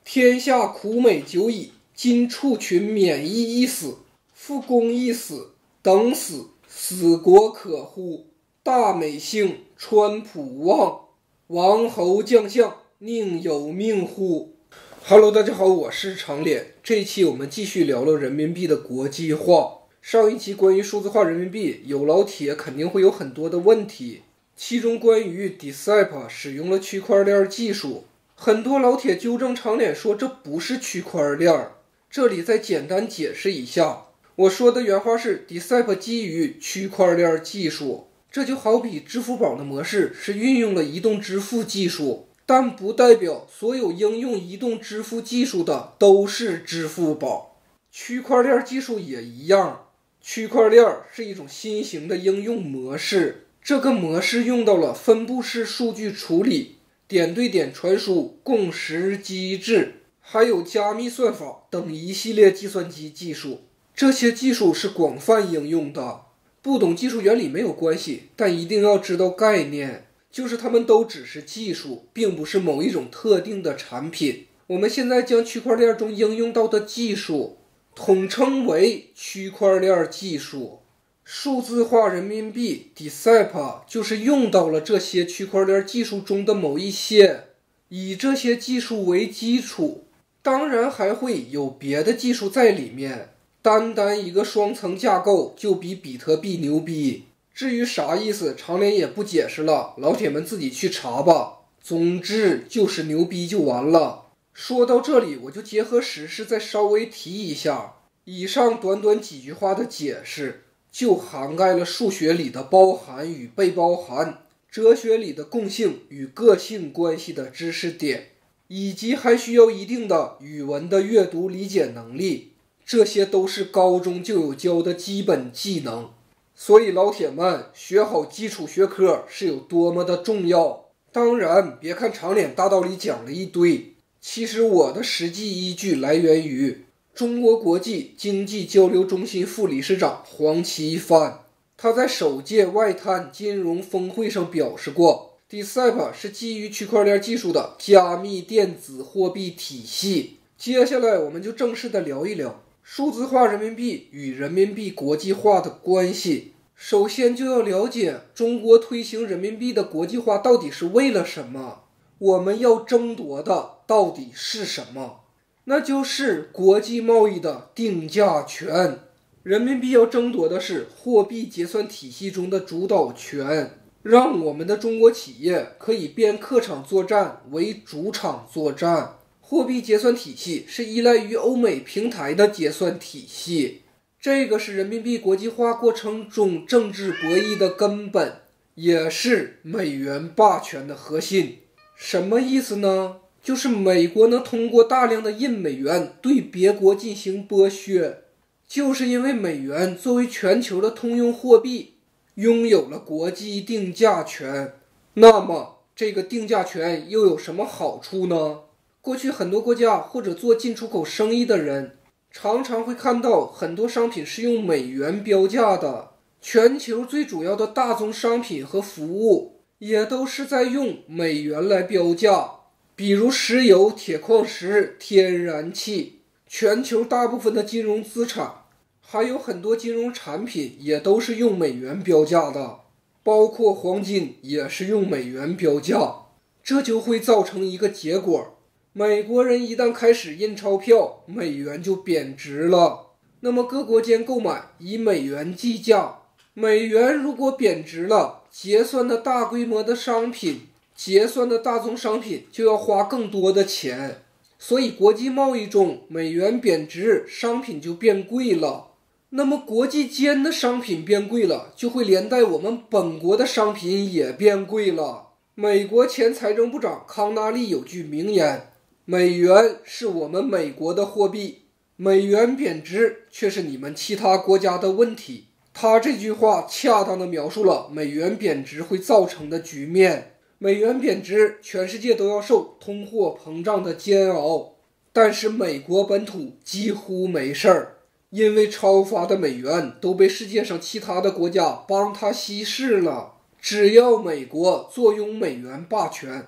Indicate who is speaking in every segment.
Speaker 1: 天下苦美久矣，今处群免疫一死，复公一死，等死，死国可乎？大美幸，川普望，王侯将相，宁有命乎？Hello， 大家好，我是长脸。这一期我们继续聊聊人民币的国际化。上一期关于数字化人民币，有老铁肯定会有很多的问题，其中关于 DCEP 使用了区块链技术，很多老铁纠正长脸说这不是区块链。这里再简单解释一下，我说的原话是 DCEP 基于区块链技术，这就好比支付宝的模式是运用了移动支付技术，但不代表所有应用移动支付技术的都是支付宝。区块链技术也一样，区块链是一种新型的应用模式，这个模式用到了分布式数据处理、点对点传输、共识机制，还有加密算法等一系列计算机技术。这些技术是广泛应用的，不懂技术原理没有关系，但一定要知道概念，就是它们都只是技术，并不是某一种特定的产品。我们现在将区块链中应用到的技术统称为区块链技术。数字化人民币 DCEP 就是用到了这些区块链技术中的某一些，以这些技术为基础，当然还会有别的技术在里面，单一个双层架构就比比特币牛逼。至于啥意思，长脸也不解释了，老铁们自己去查吧。总之就是牛逼就完了。说到这里，我就结合时事再稍微提一下，以上短短几句话的解释就涵盖了数学里的包含与被包含，哲学里的共性与个性关系的知识点，以及还需要一定的语文的阅读理解能力，这些都是高中就有教的基本技能。所以老铁们，学好基础学科是有多么的重要。当然别看长脸大道理讲了一堆，其实我的实际依据来源于中国国际经济交流中心副理事长黄奇帆，他在首届外滩金融峰会上表示过， DCEP 是基于区块链技术的加密电子货币体系。接下来我们就正式的聊一聊数字化人民币与人民币国际化的关系。首先就要了解中国推行人民币的国际化到底是为了什么，我们要争夺的到底是什么？那就是国际贸易的定价权。人民币要争夺的是货币结算体系中的主导权，让我们的中国企业可以变客场作战为主场作战。货币结算体系是依赖于欧美平台的结算体系，这个是人民币国际化过程中政治博弈的根本，也是美元霸权的核心。什么意思呢？就是美国能通过大量的印美元对别国进行剥削，就是因为美元作为全球的通用货币，拥有了国际定价权。那么这个定价权又有什么好处呢？过去很多国家或者做进出口生意的人常常会看到很多商品是用美元标价的，全球最主要的大宗商品和服务也都是在用美元来标价，比如石油、铁矿石、天然气，全球大部分的金融资产还有很多金融产品也都是用美元标价的，包括黄金也是用美元标价。这就会造成一个结果，美国人一旦开始印钞票，美元就贬值了，那么各国间购买以美元计价，美元如果贬值了，结算的大规模的商品，结算的大宗商品就要花更多的钱，所以国际贸易中美元贬值，商品就变贵了。那么国际间的商品变贵了，就会连带我们本国的商品也变贵了。美国前财政部长康纳利有句名言，美元是我们美国的货币，美元贬值却是你们其他国家的问题。他这句话恰当地描述了美元贬值会造成的局面。美元贬值，全世界都要受通货膨胀的煎熬，但是美国本土几乎没事儿，因为超发的美元都被世界上其他的国家帮他稀释了。只要美国坐拥美元霸权，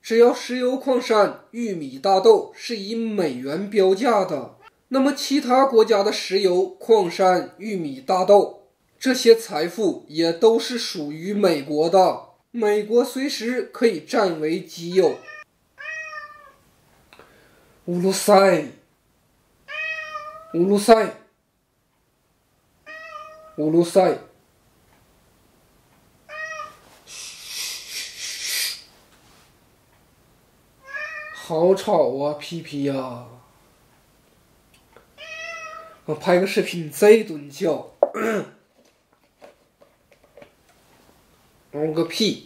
Speaker 1: 只要石油矿山、玉米、大豆是以美元标价的，那么其他国家的石油、矿山、玉米、大豆，这些财富也都是属于美国的，美国随时可以占为己有。乌鲁塞，乌鲁塞，乌鲁塞。好吵啊，屁屁呀！我拍个视频这顿叫，个屁！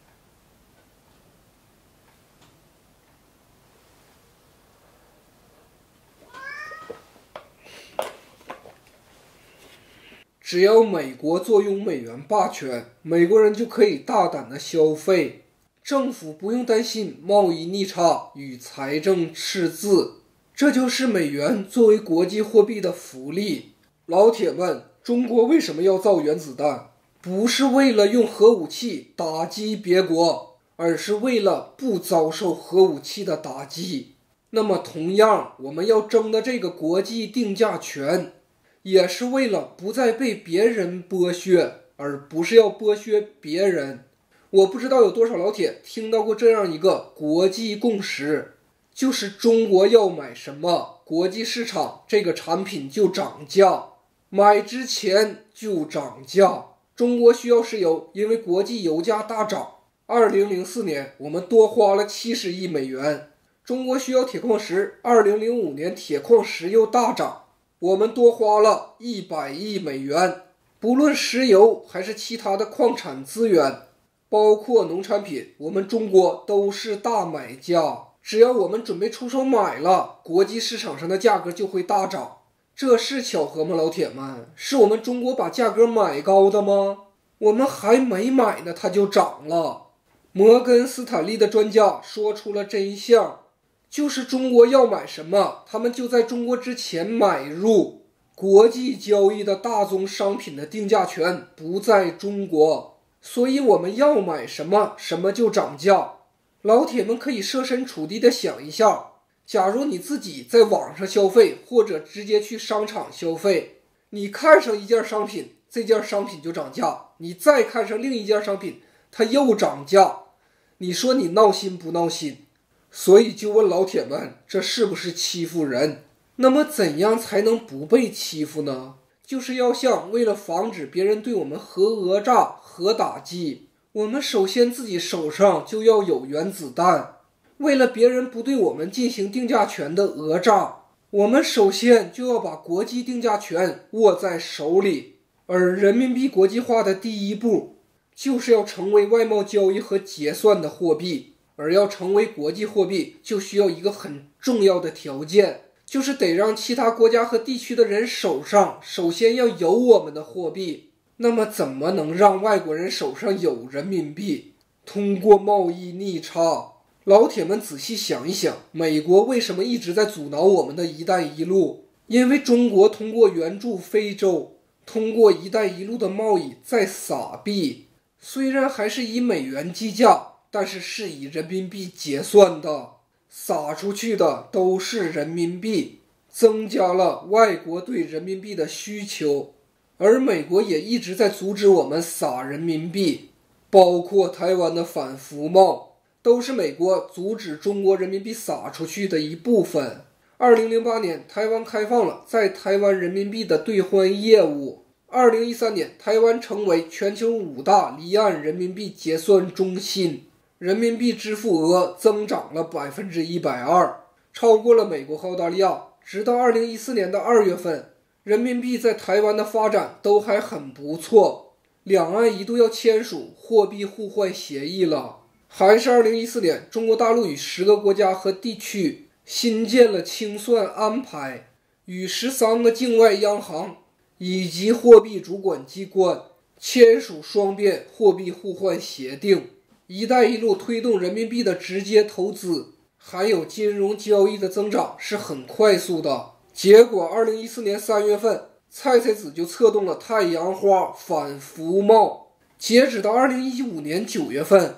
Speaker 1: 只要美国坐拥美元霸权，美国人就可以大胆的消费，政府不用担心贸易逆差与财政赤字，这就是美元作为国际货币的福利。老铁们，中国为什么要造原子弹？不是为了用核武器打击别国，而是为了不遭受核武器的打击。那么同样，我们要争的这个国际定价权，也是为了不再被别人剥削，而不是要剥削别人。我不知道有多少老铁听到过这样一个国际共识，就是中国要买什么，国际市场这个产品就涨价，买之前就涨价。中国需要石油，因为国际油价大涨。2004年我们多花了70亿美元。中国需要铁矿石，2005年铁矿石又大涨，我们多花了100亿美元。不论石油还是其他的矿产资源，包括农产品，我们中国都是大买家。只要我们准备出手买了，国际市场上的价格就会大涨。这是巧合吗，老铁们？是我们中国把价格买高的吗？我们还没买呢，它就涨了。摩根斯坦利的专家说出了真相，就是中国要买什么，他们就在中国之前买入。国际交易的大宗商品的定价权不在中国，所以我们要买什么，什么就涨价。老铁们可以设身处地的想一下，假如你自己在网上消费，或者直接去商场消费，你看上一件商品，这件商品就涨价，你再看上另一件商品，它又涨价，你说你闹心不闹心？所以就问老铁们，这是不是欺负人？那么怎样才能不被欺负呢？就是要像为了防止别人对我们核讹诈、核打击，我们首先自己手上就要有原子弹。为了别人不对我们进行定价权的讹诈，我们首先就要把国际定价权握在手里。而人民币国际化的第一步，就是要成为外贸交易和结算的货币。而要成为国际货币，就需要一个很重要的条件，就是得让其他国家和地区的人手上首先要有我们的货币。那么怎么能让外国人手上有人民币？通过贸易逆差。老铁们仔细想一想，美国为什么一直在阻挠我们的一带一路？因为中国通过援助非洲，通过一带一路的贸易在撒币，虽然还是以美元计价，但是是以人民币结算的，撒出去的都是人民币，增加了外国对人民币的需求。而美国也一直在阻止我们撒人民币，包括台湾的反服贸，都是美国阻止中国人民币撒出去的一部分。2008年，台湾开放了在台湾人民币的兑换业务。2013年，台湾成为全球5大离岸人民币结算中心，人民币支付额增长了120%，超过了美国和澳大利亚。直到2014年的2月份，人民币在台湾的发展都还很不错，两岸一度要签署货币互换协议了。还是2014年，中国大陆与10个国家和地区新建了清算安排，与13个境外央行以及货币主管机关签署双边货币互换协定。一带一路推动人民币的直接投资还有金融交易的增长是很快速的。结果2014年3月份，蔡子就策动了太阳花反服贸。截止到2015年9月份，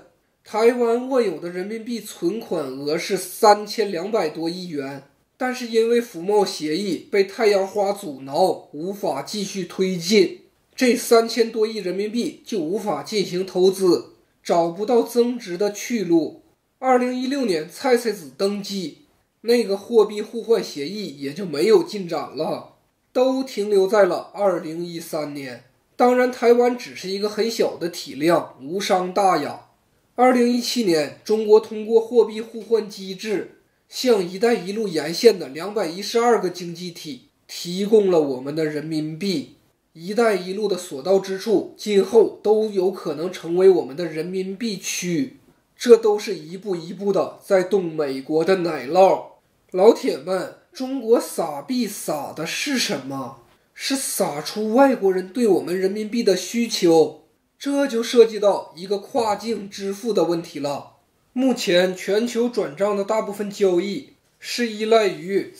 Speaker 1: 台湾握有的人民币存款额是3200多亿元，但是因为服贸协议被太阳花阻挠，无法继续推进，这3000多亿人民币就无法进行投资，找不到增值的去路。2016年蔡蔡子登基，那个货币互换协议也就没有进展了，都停留在了2013年。当然，台湾只是一个很小的体量，无伤大雅。2017年，中国通过货币互换机制，向“一带一路”沿线的212个经济体提供了我们的人民币。“一带一路”的所到之处，今后都有可能成为我们的人民币区。这都是一步一步的在动美国的奶酪。老铁们，中国撒币撒的是什么？是撒出外国人对我们人民币的需求。这就涉及到一个跨境支付的问题了。目前全球转账的大部分交易是依赖于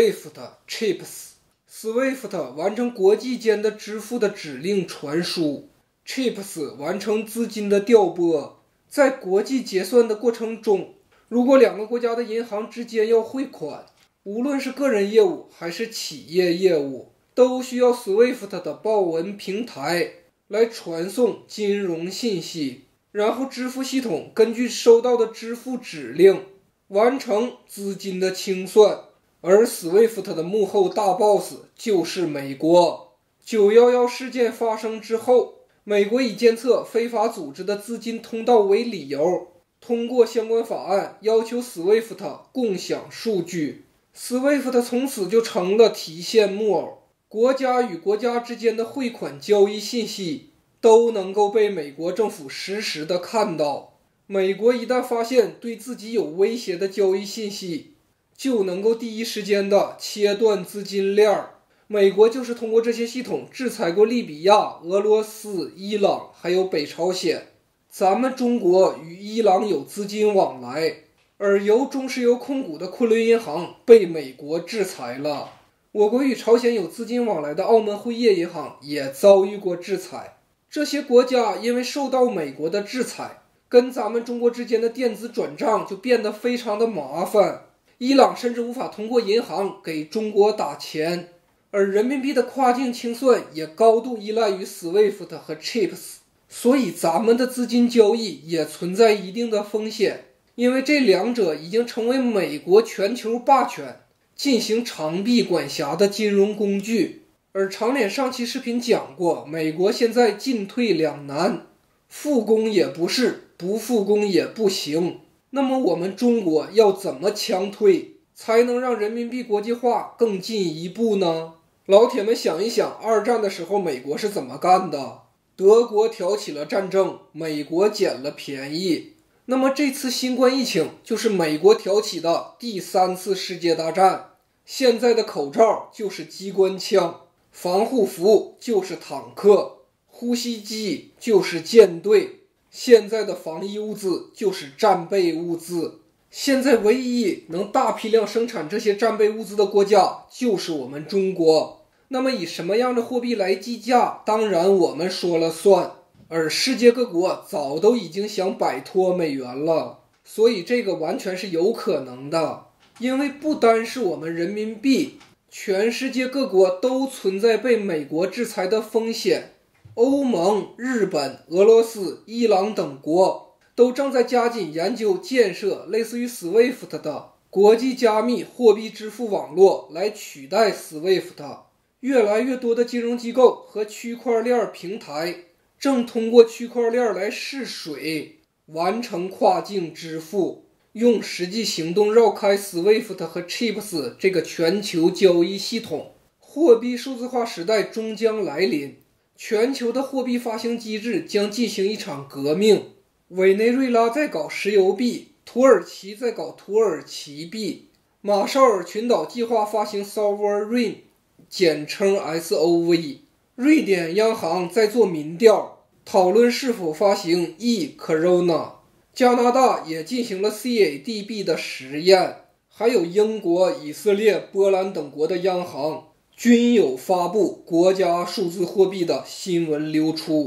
Speaker 1: SWIFT、CHIPS。SWIFT 完成国际间的支付的指令传输， CHIPS 完成资金的调拨。在国际结算的过程中，如果两个国家的银行之间要汇款，无论是个人业务还是企业业务，都需要 SWIFT 的报文平台来传送金融信息，然后支付系统根据收到的支付指令完成资金的清算。而 SWIFT 的幕后大 boss 就是美国。911事件发生之后，美国以监测非法组织的资金通道为理由，通过相关法案要求 SWIFT 共享数据。 SWIFT 从此就成了提线木偶，国家与国家之间的汇款交易信息都能够被美国政府实时的看到。美国一旦发现对自己有威胁的交易信息，就能够第一时间的切断资金链。美国就是通过这些系统制裁过利比亚、俄罗斯、伊朗还有北朝鲜。咱们中国与伊朗有资金往来，而由中石油控股的昆仑银行被美国制裁了。我国与朝鲜有资金往来的澳门辉业银行也遭遇过制裁。这些国家因为受到美国的制裁，跟咱们中国之间的电子转账就变得非常的麻烦。伊朗甚至无法通过银行给中国打钱，而人民币的跨境清算也高度依赖于 SWIFT 和 CHIPS， 所以咱们的资金交易也存在一定的风险，因为这两者已经成为美国全球霸权进行长臂管辖的金融工具。而长脸上期视频讲过，美国现在进退两难，复工也不是，不复工也不行。那么我们中国要怎么强推，才能让人民币国际化更进一步呢？老铁们想一想，二战的时候美国是怎么干的？德国挑起了战争，美国捡了便宜。那么这次新冠疫情就是美国挑起的第3次世界大战。现在的口罩就是机关枪，防护服就是坦克，呼吸机就是舰队，现在的防疫物资就是战备物资。现在唯一能大批量生产这些战备物资的国家就是我们中国。那么以什么样的货币来计价，当然我们说了算。而世界各国早都已经想摆脱美元了，所以这个完全是有可能的。因为不单是我们人民币，全世界各国都存在被美国制裁的风险。欧盟、日本、俄罗斯、伊朗等国都正在加紧研究建设类似于 SWIFT 的国际加密货币支付网络来取代 SWIFT。越来越多的金融机构和区块链平台正通过区块链来试水，完成跨境支付，用实际行动绕开 SWIFT 和 CHIPS 这个全球交易系统。货币数字化时代终将来临，全球的货币发行机制将进行一场革命。委内瑞拉在搞石油币，土耳其在搞土耳其币，马绍尔群岛计划发行 Sovereign， 简称 SOV。 瑞典央行在做民调，讨论是否发行 e-Corona。 加拿大也进行了 CADB 的实验，还有英国、以色列、波兰等国的央行均有发布国家数字货币的新闻流出。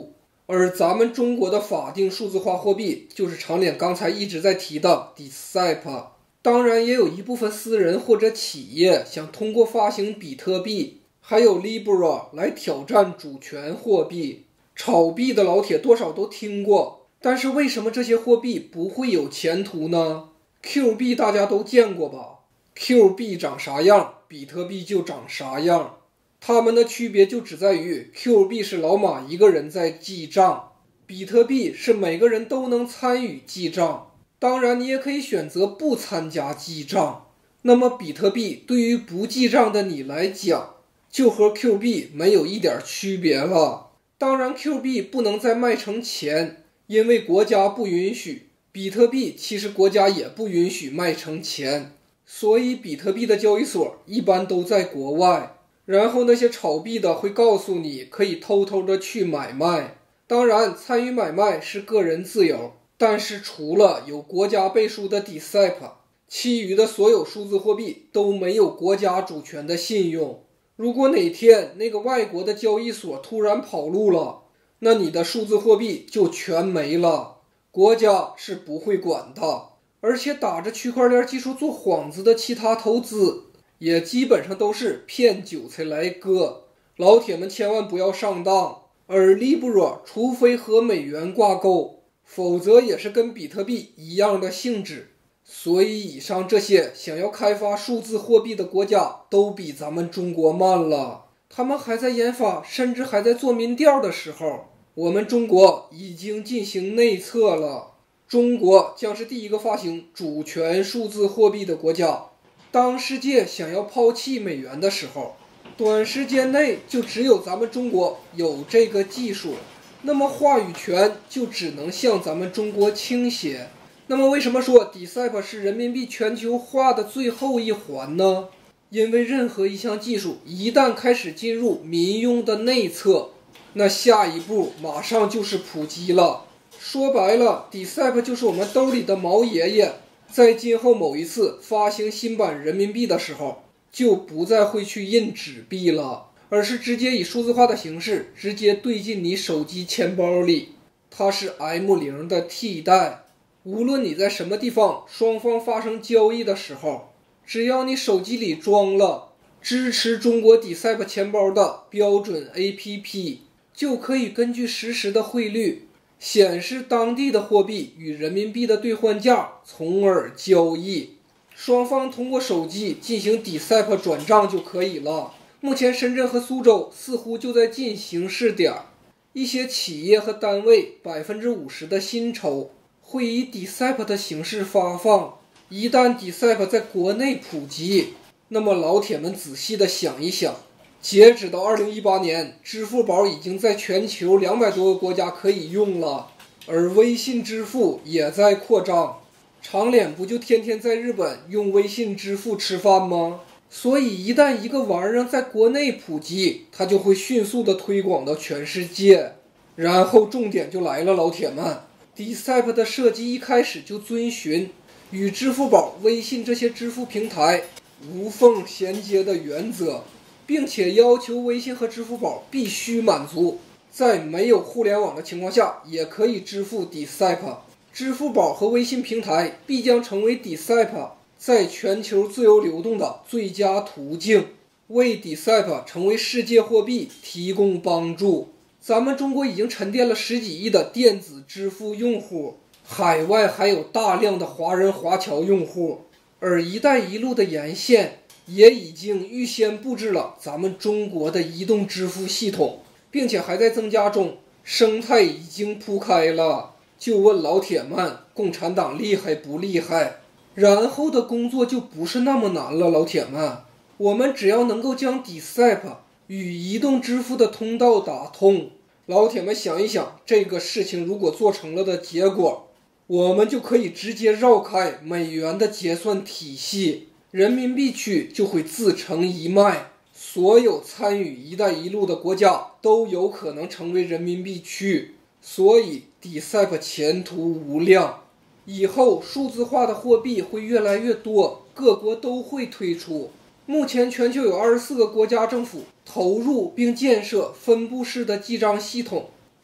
Speaker 1: 而咱们中国的法定数字化货币就是长脸刚才一直在提的 DCEP。 当然也有一部分私人或者企业想通过发行比特币还有 Libra 来挑战主权货币。炒币的老铁多少都听过，但是为什么这些货币不会有前途呢？ Q 币大家都见过吧？ Q 币长啥样，比特币就长啥样。它们的区别就只在于 Q 币是老马一个人在记账，比特币是每个人都能参与记账，当然你也可以选择不参加记账。那么比特币对于不记账的你来讲，就和 Q 币没有一点区别了。当然 Q 币不能再卖成钱，因为国家不允许，比特币其实国家也不允许卖成钱，所以比特币的交易所一般都在国外。然后那些炒币的会告诉你可以偷偷的去买卖，当然参与买卖是个人自由，但是除了有国家背书的 DCEP， 其余的所有数字货币都没有国家主权的信用。如果哪天那个外国的交易所突然跑路了，那你的数字货币就全没了，国家是不会管的。而且打着区块链技术做幌子的其他投资也基本上都是骗韭菜来割，老铁们千万不要上当。而 Libra 除非和美元挂钩，否则也是跟比特币一样的性质。所以以上这些想要开发数字货币的国家都比咱们中国慢了，他们还在研发甚至还在做民调的时候，我们中国已经进行内测了。中国将是第一个发行主权数字货币的国家。当世界想要抛弃美元的时候，短时间内就只有咱们中国有这个技术，那么话语权就只能向咱们中国倾斜。那么为什么说 DCEP 是人民币全球化的最后一环呢？因为任何一项技术一旦开始进入民用的内测，那下一步马上就是普及了。说白了 DCEP 就是我们兜里的毛爷爷，在今后某一次发行新版人民币的时候，就不再会去印纸币了，而是直接以数字化的形式直接兑进你手机钱包里。它是 M0 的替代，无论你在什么地方，双方发生交易的时候，只要你手机里装了支持中国 DCEP 钱包的标准 APP， 就可以根据实时的汇率显示当地的货币与人民币的兑换价，从而交易。双方通过手机进行 DCEP 转账就可以了。目前深圳和苏州似乎就在进行试点，一些企业和单位 50% 的薪酬会以 DCEP 的形式发放。一旦 DCEP 在国内普及，那么老铁们仔细的想一想，截止到2018年，支付宝已经在全球200多个国家可以用了，而微信支付也在扩张。长脸不就天天在日本用微信支付吃饭吗？所以一旦一个玩意儿在国内普及，它就会迅速的推广到全世界。然后重点就来了，老铁们， DCEP 的设计一开始就遵循与支付宝、微信这些支付平台无缝衔接的原则，并且要求微信和支付宝必须满足在没有互联网的情况下也可以支付 DCEP。 支付宝和微信平台必将成为 DCEP 在全球自由流动的最佳途径，为 DCEP 成为世界货币提供帮助。咱们中国已经沉淀了10几亿的电子支付用户，海外还有大量的华人华侨用户，而一带一路的沿线也已经预先布置了咱们中国的移动支付系统，并且还在增加中，生态已经铺开了。就问老铁们，共产党厉害不厉害？然后的工作就不是那么难了，老铁们，我们只要能够将 DCEP 与移动支付的通道打通，老铁们想一想，这个事情如果做成了的结果，我们就可以直接绕开美元的结算体系，人民币区就会自成一脉，所有参与一带一路的国家都有可能成为人民币区，所以 DCEP 前途无量。以后数字化的货币会越来越多，各国都会推出。目前全球有24个国家政府投入并建设分布式的记账系统，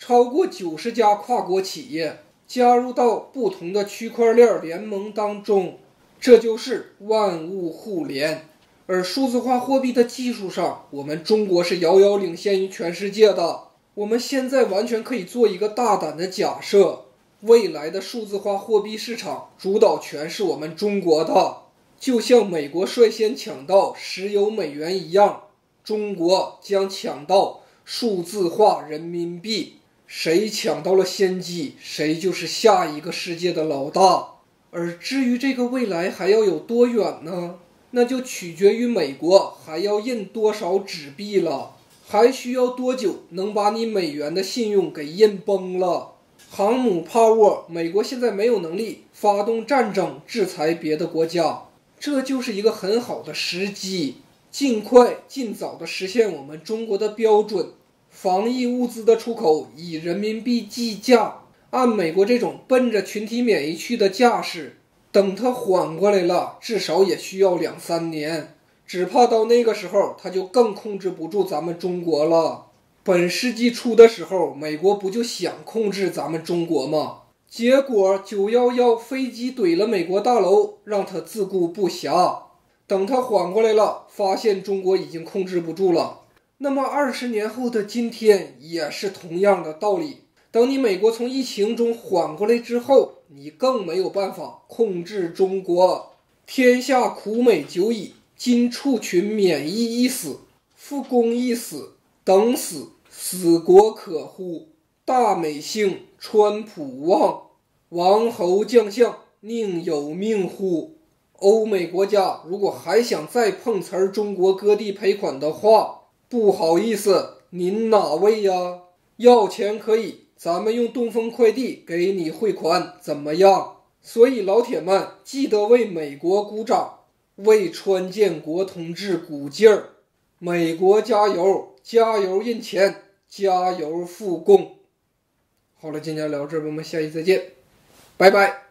Speaker 1: 超过90家跨国企业加入到不同的区块链联盟当中，这就是万物互联。而数字化货币的技术上，我们中国是遥遥领先于全世界的。我们现在完全可以做一个大胆的假设，未来的数字化货币市场主导权是我们中国的，就像美国率先抢到石油美元一样，中国将抢到数字化人民币。谁抢到了先机，谁就是下一个世界的老大。而至于这个未来还要有多远呢？那就取决于美国还要印多少纸币了，还需要多久能把你美元的信用给印崩了。航母趴窝，美国现在没有能力发动战争制裁别的国家，这就是一个很好的时机，尽快尽早的实现我们中国的标准。防疫物资的出口以人民币计价，按美国这种奔着群体免疫去的架势，等它缓过来了，至少也需要2-3年，只怕到那个时候它就更控制不住咱们中国了。本世纪初的时候，美国不就想控制咱们中国吗？结果911飞机怼了美国大楼，让他自顾不暇。等他缓过来了，发现中国已经控制不住了。那么20年后的今天也是同样的道理，等你美国从疫情中缓过来之后，你更没有办法控制中国。天下苦美久矣，今畜群免疫一死，复公一死，等死，死国可乎？大美幸，川普旺，王侯将相宁有命乎？欧美国家如果还想再碰瓷儿中国割地赔款的话，不好意思，您哪位呀？要钱可以，咱们用东风快递给你汇款，怎么样？所以老铁们，记得为美国鼓掌，为川建国同志鼓劲儿。美国加油，加油印钱，加油复工。好了，今天聊这儿，我们下期再见，拜拜。